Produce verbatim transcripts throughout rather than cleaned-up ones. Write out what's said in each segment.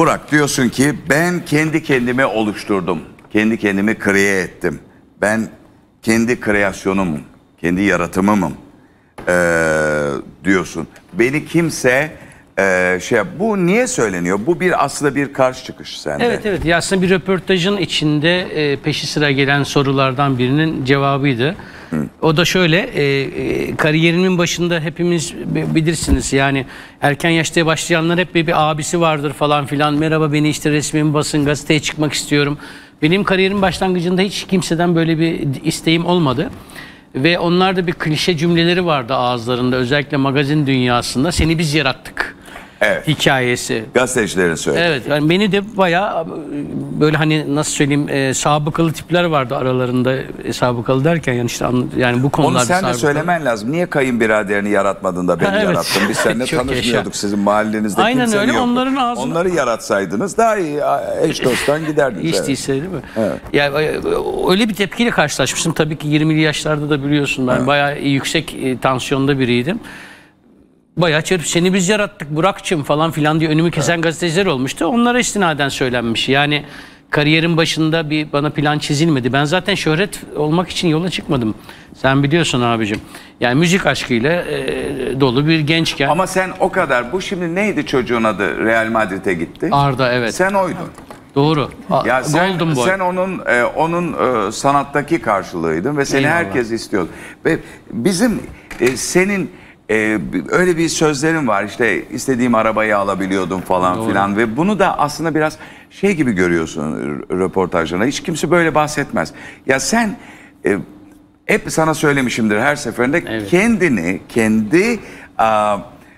Burak, diyorsun ki ben kendi kendimi oluşturdum. Kendi kendimi kreye ettim. Ben kendi kreasyonumum. Kendi yaratımımım. Ee, diyorsun. Beni kimse e, şey bu niye söyleniyor? Bu bir aslında bir karşı çıkış sende. Evet evet. Ya aslında bir röportajın içinde e, peşi sıra gelen sorulardan birinin cevabıydı. Hı. O da şöyle, e, e, kariyerimin başında hepimiz bilirsiniz yani erken yaşta başlayanlar hep bir, bir abisi vardır falan filan. Merhaba, beni işte resmimi basın, gazeteye çıkmak istiyorum. Benim kariyerim başlangıcında hiç kimseden böyle bir isteğim olmadı. Ve onlar da bir klişe cümleleri vardı ağızlarında, özellikle magazin dünyasında. Seni biz yarattık. Evet. Hikayesi. Gazetecilerin söyledi. Evet. Yani beni de bayağı böyle hani nasıl söyleyeyim e, sabıkalı tipler vardı aralarında. E, sabıkalı derken yani işte yani bu konularda. Onu sen de sabıkalı. söylemen lazım. Niye kayınbiraderini yaratmadın da beni ha, evet. yarattın? Biz seninle tanışmıyorduk yaşa. Sizin mahallenizde. Aynen öyle. Yoktu. Onların ağzına. Onları yaratsaydınız daha iyi eş dosttan giderdiniz. Hiç evet. değilse değil mi? Evet. Ya öyle bir tepkiyle karşılaşmıştım. Tabii ki yirmili yaşlarda da biliyorsun ben evet. bayağı yüksek e, tansiyonda biriydim. Bayağı çırp, seni biz yarattık Burak'cığım falan filan diye önümü kesen evet. gazeteciler olmuştu. Onlara istinaden söylenmiş. Yani kariyerin başında bir bana plan çizilmedi. Ben zaten şöhret olmak için yola çıkmadım. Sen biliyorsun abicim. Yani müzik aşkıyla e, dolu bir gençken. Ama sen o kadar, bu şimdi neydi çocuğun adı, Real Madrid'e gitti? Arda, evet. Sen oydun. Doğru. Ya sen, sen onun e, onun e, sanattaki karşılığıydın ve seni Eyvallah. herkes istiyordu. Ve bizim e, senin Ee, öyle bir sözlerin var işte, istediğim arabayı alabiliyordum falan Doğru. filan ve bunu da aslında biraz şey gibi görüyorsun röportajlarında. Hiç kimse böyle bahsetmez. Ya sen e, hep sana söylemişimdir her seferinde evet. kendini kendi a,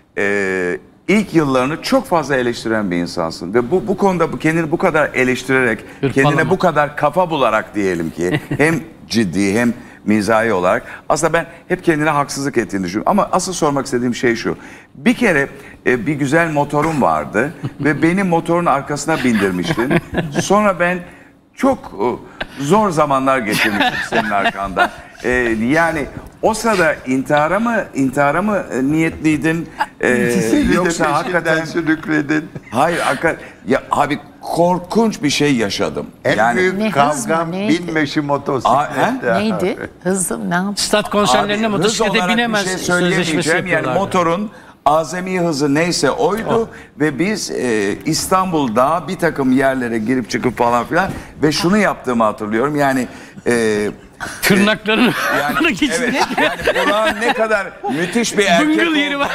e, ilk yıllarını çok fazla eleştiren bir insansın ve bu bu konuda bu kendini bu kadar eleştirerek Hırpalama. kendine bu kadar kafa bularak diyelim ki hem ciddi hem mizahi olarak aslında ben hep kendine haksızlık ettiğini düşünüyorum. Ama asıl sormak istediğim şey şu. Bir kere e, bir güzel motorum vardı ve beni motorun arkasına bindirmiştin. Sonra ben çok e, zor zamanlar geçirmiştim senin arkanda. E, yani o sırada intihara mı intihara mı niyetliydin? E, yoksa hakikaten sürükledin. Hayır, hakikaten ya abi korkunç bir şey yaşadım. En yani büyük kavgam binmeşi motosiklette. Neydi? Hızlı ne yaptın? Stat konserlerine motosiklete binemez şey söyleyemeyeceğim. Yani motorun azami hızı neyse oydu oh. ve biz e, İstanbul'da bir takım yerlere girip çıkıp falan filan ve şunu yaptığımı hatırlıyorum. Yani e, tırnaklarını e, yani, evet, yani Burak'ın ne kadar müthiş bir erkek olduğunu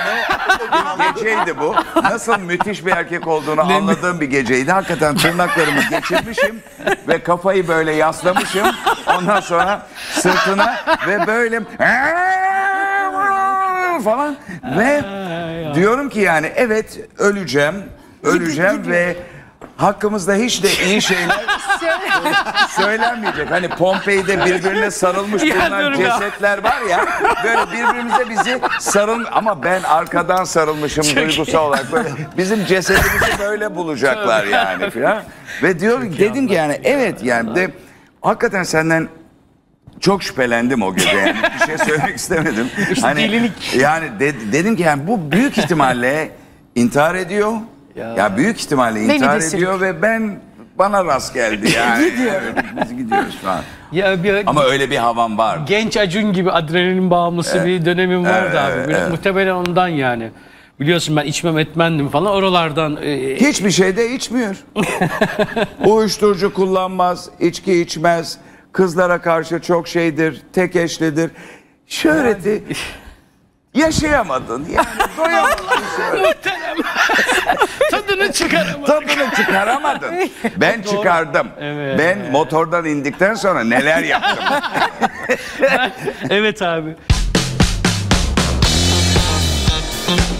geceydi bu. Nasıl müthiş bir erkek olduğunu anladığım bir geceydi. Hakikaten tırnaklarımı geçirmişim ve kafayı böyle yaslamışım. Ondan sonra sırtına ve böyle falan ve diyorum ki yani evet öleceğim, öleceğim ve hakkımızda hiç de iyi şeyler söylenmeyecek. Hani Pompei'de birbirine sarılmış bulunan cesetler var ya, böyle birbirimize bizi sarıl ama ben arkadan sarılmışım çok duygusal iyi. olarak böyle bizim cesedimizi böyle bulacaklar yani filan. Ve diyorum dedim ki yani evet yani de hakikaten senden çok şüphelendim o gece yani bir şey söylemek istemedim. Hani yani de, dedim ki yani bu büyük ihtimalle intihar ediyor. Ya, ya büyük ihtimalle intihar ediyor ve ben bana rast geldi yani. Evet, biz gidiyoruz şu an. Ya bir, ama öyle bir havam var. Genç Acun gibi adrenalin bağımlısı evet. bir dönemim vardı evet, abi. Evet. Muhtemelen ondan yani. Biliyorsun ben içmem etmendim falan oralardan. E, Hiçbir şey de içmiyor. Uyuşturucu kullanmaz, içki içmez. Kızlara karşı çok şeydir, tek eşlidir. Şöhreti yaşayamadın yani doyamadın. Tadını çıkaramadın. Tadını çıkaramadın. Ben Doğru. çıkardım. Evet. Ben motordan indikten sonra neler yaptım. Evet abi.